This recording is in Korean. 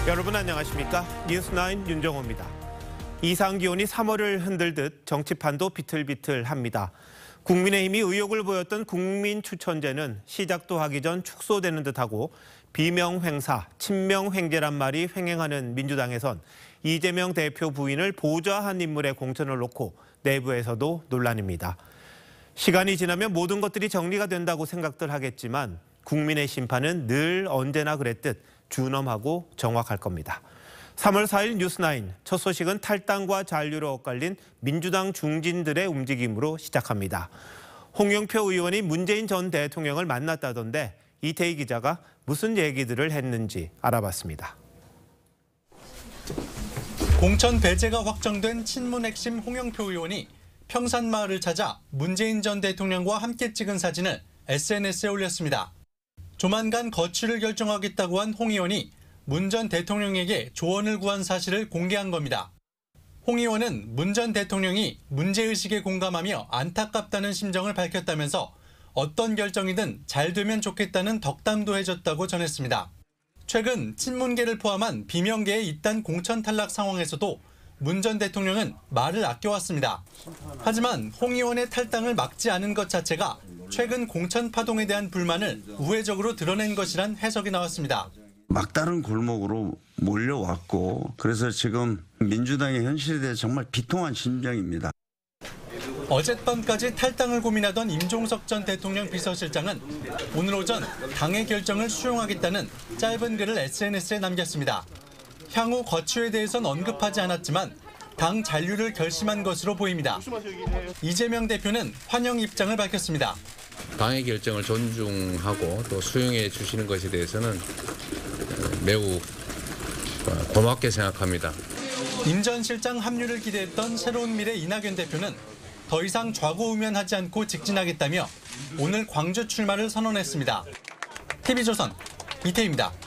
여러분 안녕하십니까? 뉴스9 윤정호입니다. 이상기온이 3월을 흔들듯 정치판도 비틀비틀합니다. 국민의힘이 의욕을 보였던 국민추천제는 시작도 하기 전 축소되는 듯하고 비명횡사, 친명횡재란 말이 횡행하는 민주당에선 이재명 대표 부인을 보좌한 인물의 공천을 놓고 내부에서도 논란입니다. 시간이 지나면 모든 것들이 정리가 된다고 생각들 하겠지만 국민의 심판은 늘 언제나 그랬듯 준엄하고 정확할 겁니다. 3월 4일 뉴스9 첫 소식은 탈당과 잔류로 엇갈린 민주당 중진들의 움직임으로 시작합니다. 홍영표 의원이 문재인 전 대통령을 만났다던데 이태희 기자가 무슨 얘기들을 했는지 알아봤습니다. 공천 배제가 확정된 친문 핵심 홍영표 의원이 평산마을을 찾아 문재인 전 대통령과 함께 찍은 사진을 SNS에 올렸습니다. 조만간 거취를 결정하겠다고 한 홍 의원이 문 전 대통령에게 조언을 구한 사실을 공개한 겁니다. 홍 의원은 문 전 대통령이 문제의식에 공감하며 안타깝다는 심정을 밝혔다면서 어떤 결정이든 잘 되면 좋겠다는 덕담도 해줬다고 전했습니다. 최근 친문계를 포함한 비명계의 잇단 공천 탈락 상황에서도 문 전 대통령은 말을 아껴왔습니다. 하지만 홍 의원의 탈당을 막지 않은 것 자체가 최근 공천 파동에 대한 불만을 우회적으로 드러낸 것이란 해석이 나왔습니다. 막다른 골목으로 몰려왔고 그래서 지금 민주당의 현실에 대해 정말 비통한 심정입니다. 어젯밤까지 탈당을 고민하던 임종석 전 대통령 비서실장은 오늘 오전 당의 결정을 수용하겠다는 짧은 글을 SNS에 남겼습니다. 향후 거취에 대해서는 언급하지 않았지만 당 잔류를 결심한 것으로 보입니다. 이재명 대표는 환영 입장을 밝혔습니다. 당의 결정을 존중하고 또 수용해 주시는 것에 대해서는 매우 고맙게 생각합니다. 임 전 실장 합류를 기대했던 새로운 미래 이낙연 대표는 더 이상 좌고우면하지 않고 직진하겠다며 오늘 광주 출마를 선언했습니다. TV조선 이태희입니다.